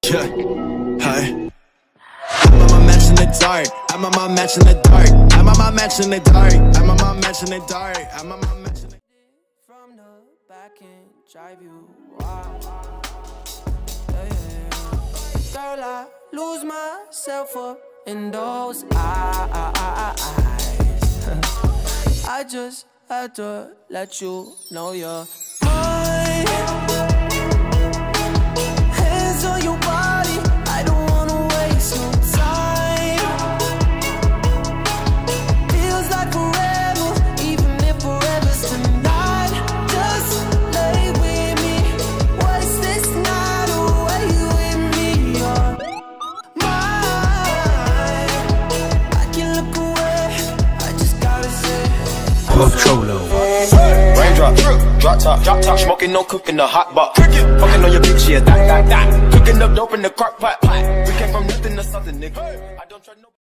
Yeah, hi. I'm on my match in the dark. I'm on my match in the dark. I'm on my match in the dark. I'm on my match in the dark. I'm on my match in the from the back and drive you wild. Yeah. Girl, I lose myself up in those eyes. I just had to let you know you're mine. Hands on your body, I don't wanna waste no time. Feels like forever, even if forever's tonight. Just lay with me, waste this night away with me. You're mine. I can look away, I just gotta say Raindrop, drop top, smoking, no cooking, the hot box. Fucking on your bitch, yeah, that. Cooking up dope in the crock pot. We came from nothing to something, nigga. I don't try no